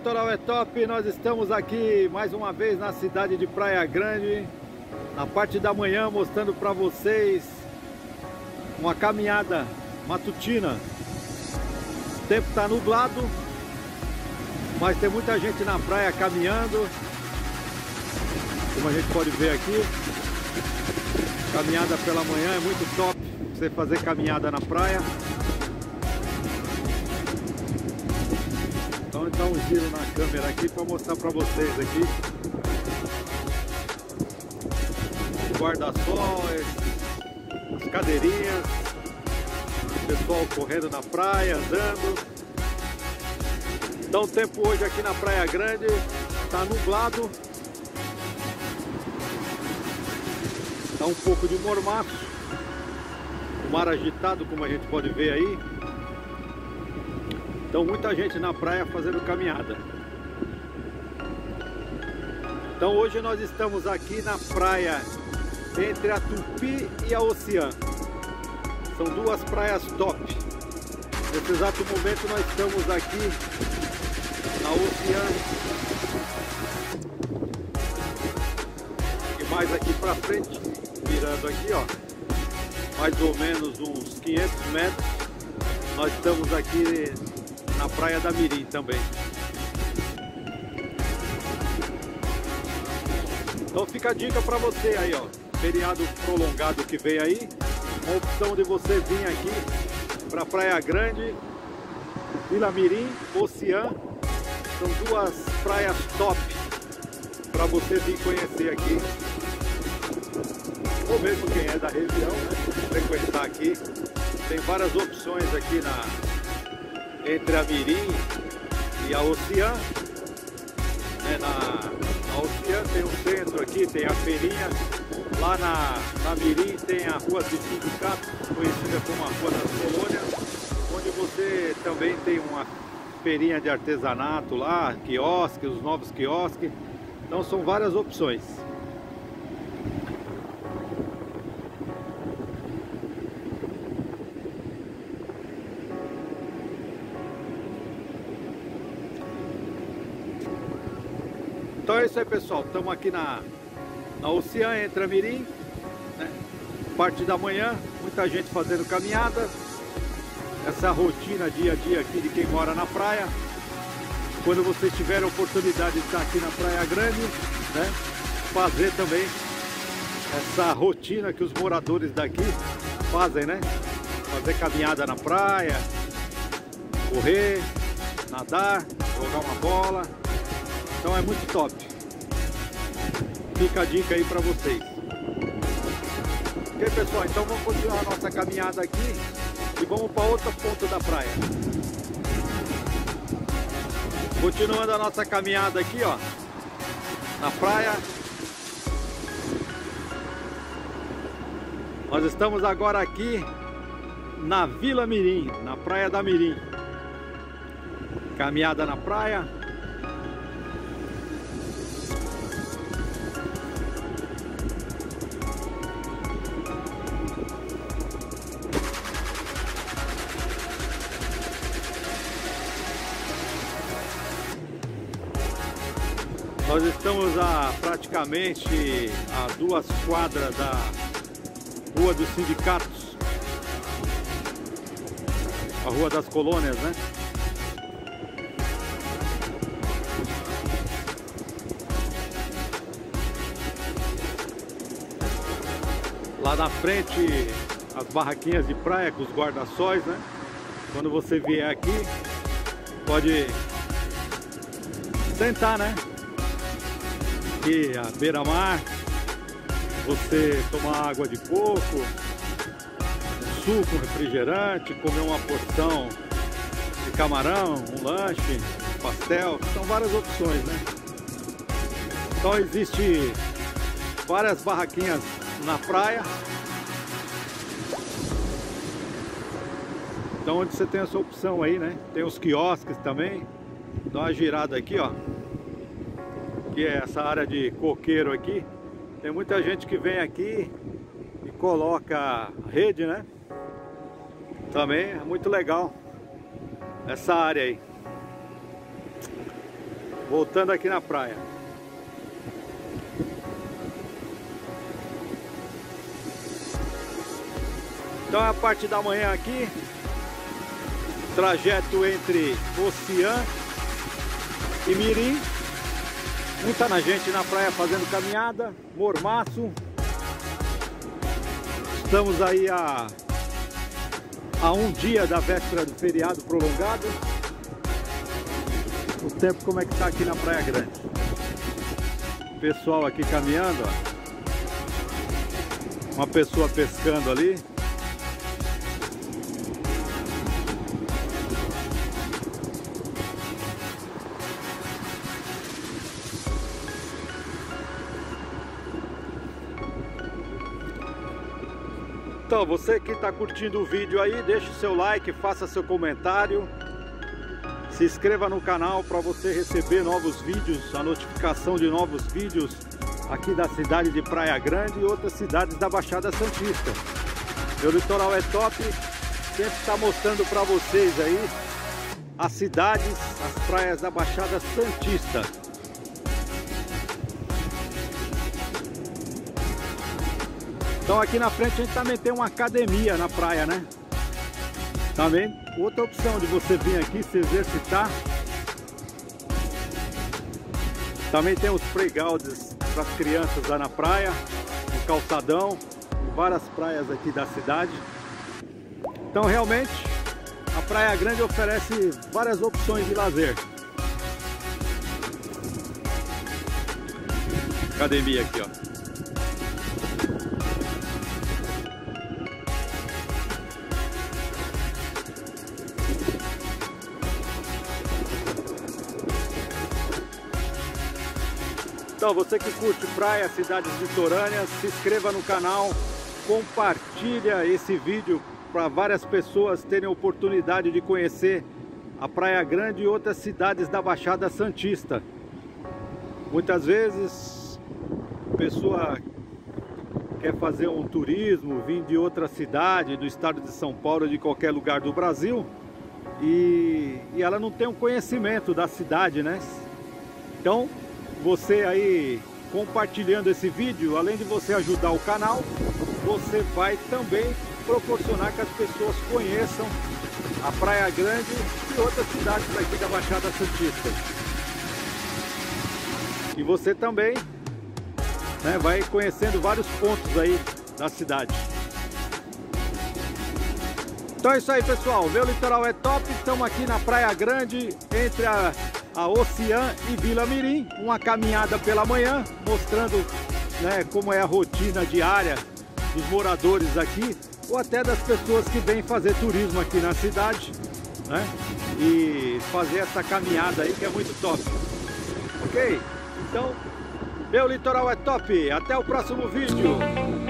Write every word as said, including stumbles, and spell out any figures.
Litoral é Top, nós estamos aqui mais uma vez na cidade de Praia Grande, na parte da manhã, mostrando para vocês uma caminhada matutina. O tempo está nublado, mas tem muita gente na praia caminhando, como a gente pode ver aqui. Caminhada pela manhã é muito top, você fazer caminhada na praia. Então dá um giro na câmera aqui para mostrar para vocês aqui. Guarda-sóis, as cadeirinhas, o pessoal correndo na praia, andando. Então o tempo hoje aqui na Praia Grande está nublado. Está um pouco de mormaço, o mar agitado, como a gente pode ver aí. Então muita gente na praia fazendo caminhada. Então hoje nós estamos aqui na praia entre a Tupi e a Ocean. São duas praias top. Nesse exato momento nós estamos aqui na Ocean. E mais aqui para frente, virando aqui, ó, mais ou menos uns quinhentos metros, nós estamos aqui na Praia da Mirim também. Então fica a dica para você aí, ó, feriado prolongado que vem aí, uma opção de você vir aqui para Praia Grande, Vila Mirim, Ocean. São duas praias top para você vir conhecer aqui, ou mesmo quem é da região, né, frequentar aqui. Tem várias opções aqui na entre a Mirim e a Ocean. É, na, na Ocean tem um centro aqui, tem a feirinha. Lá na, na Mirim tem a Rua do Sindicato, conhecida como a Rua das Colônias, onde você também tem uma feirinha de artesanato lá, quiosque, os novos quiosques. Então são várias opções. Então é isso aí, pessoal, estamos aqui na, na Ocean, entre a Mirim, né? Parte da manhã, muita gente fazendo caminhada. Essa rotina dia a dia aqui de quem mora na praia. Quando vocês tiverem a oportunidade de estar aqui na Praia Grande, né, fazer também essa rotina que os moradores daqui fazem, né? Fazer caminhada na praia, correr, nadar, jogar uma bola. Então é muito top. Fica a dica aí para vocês. Ok, pessoal? Então vamos continuar a nossa caminhada aqui e vamos para outra ponta da praia. Continuando a nossa caminhada aqui, ó, na praia. Nós estamos agora aqui na Vila Mirim, na Praia da Mirim. Caminhada na praia. Nós estamos a praticamente a duas quadras da Rua dos Sindicatos, a Rua das Colônias, né? Lá na frente as barraquinhas de praia com os guarda-sóis, né? Quando você vier aqui, pode sentar, né? Aqui a beira-mar, você tomar água de coco, um suco, um refrigerante, comer uma porção de camarão, um lanche, um pastel, são várias opções, né? Então existe várias barraquinhas na praia, então onde você tem essa opção aí, né? Tem os quiosques também. Dá uma girada aqui, ó, que é essa área de coqueiro aqui. Tem muita gente que vem aqui e coloca rede, né? Também é muito legal essa área aí. voltando aqui na praia. Então é a parte da manhã aqui, trajeto entre Ocean e Mirim. Muita na gente na praia fazendo caminhada, mormaço. Estamos aí a, a um dia da véspera do feriado prolongado. O tempo como é que tá aqui na Praia Grande. Pessoal aqui caminhando, ó. Uma pessoa pescando ali. Então, você que está curtindo o vídeo aí, deixe o seu like, faça seu comentário. Se inscreva no canal para você receber novos vídeos, a notificação de novos vídeos aqui da cidade de Praia Grande e outras cidades da Baixada Santista. Meu litoral é top, sempre está mostrando para vocês aí as cidades, as praias da Baixada Santista. Então aqui na frente a gente também tem uma academia na praia, né? Também outra opção de você vir aqui se exercitar. Também tem os playgrounds para as crianças lá na praia, no calçadão, várias praias aqui da cidade. Então realmente a Praia Grande oferece várias opções de lazer. Academia aqui, ó. Então, você que curte praia, cidades litorâneas, se inscreva no canal, compartilha esse vídeo para várias pessoas terem a oportunidade de conhecer a Praia Grande e outras cidades da Baixada Santista. Muitas vezes a pessoa quer fazer um turismo, vir de outra cidade, do estado de São Paulo, de qualquer lugar do Brasil, e, e ela não tem um conhecimento da cidade, né? Então, você aí compartilhando esse vídeo, além de você ajudar o canal, você vai também proporcionar que as pessoas conheçam a Praia Grande e outras cidades aqui da Baixada Santista. E você também, né, vai conhecendo vários pontos aí da cidade. Então é isso aí, pessoal, meu litoral é top. Estamos aqui na Praia Grande, entre a a Ocean e Vila Mirim, uma caminhada pela manhã, mostrando, né, como é a rotina diária dos moradores aqui, ou até das pessoas que vêm fazer turismo aqui na cidade, né, e fazer essa caminhada aí que é muito top. Ok? Então, meu litoral é top, até o próximo vídeo.